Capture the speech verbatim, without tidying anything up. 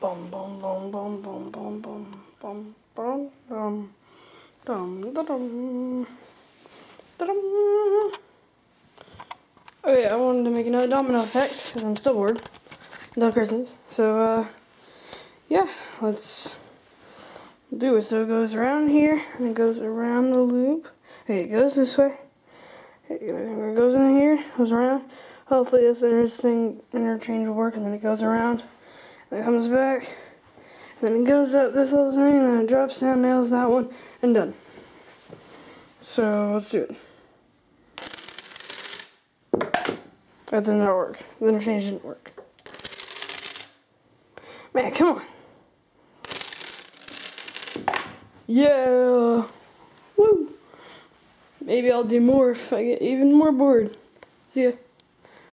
Boom, boom, boom, boom, boom, boom, boom, boom, boom, boom, dum, da, dum, da, dum. Oh yeah, I wanted to make another domino effect because I'm still bored until Christmas. So, uh, yeah, let's do it. So it goes around here and it goes around the loop. Okay, it goes this way. It goes in here, goes around. Hopefully this interesting interchange will work, and then it goes around, and it comes back, and then it goes up this little thing, and then it drops down, nails that one, and done. So let's do it. That did not work. The interchange didn't work. Man, come on. Yeah. Woo. Maybe I'll do more if I get even more bored. See ya.